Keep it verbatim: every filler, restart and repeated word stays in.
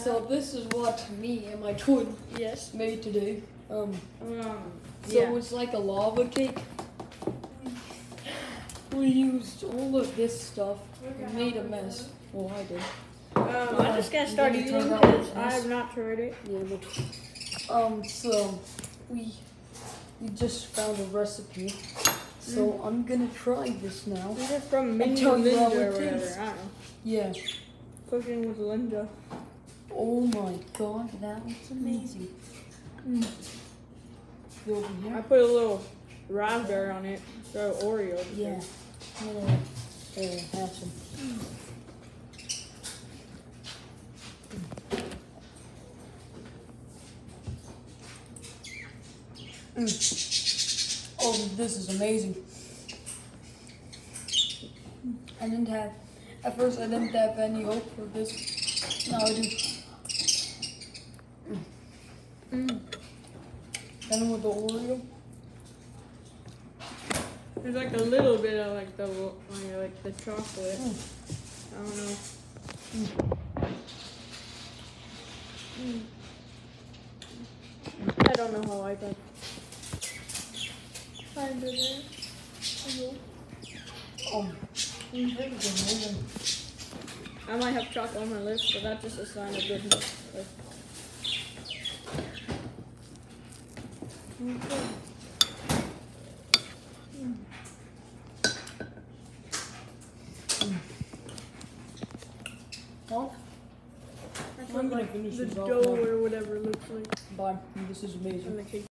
So this is what me and my twin Yes. made today. Um, Um. so Yeah. it's like a lava cake. We used all of this stuff and made a mess. Well, I did. Um, I just gotta start Then it eating turned out because like I this. have not tried it. Yeah, but um, so we we just found a recipe. So Mm. I'm gonna try this now. This is from And Mindy tell you Linda how or it whatever. tastes. I don't know. Yeah. Cooking with Linda. Oh my god, that looks amazing. Mm. Go over I here. put a little raspberry on it. So Oreo. Yeah. I'm gonna uh, have some. Mm. Oh, this is amazing. I didn't have, at first I didn't have any hope for this. Now I do. Mm. Mm. And with the Oreo. There's like a little bit of like the like, like the chocolate. Mm. I don't know. Mm. Mm. I don't know how I got. I did it. Oh, mm, this is amazing. I might have chocolate on my lips, but that's just a sign of goodness. Like, okay. Mm. Well, That's I'm what gonna like finish the this off dough now. or whatever looks like. Bye. This is amazing. And the cake.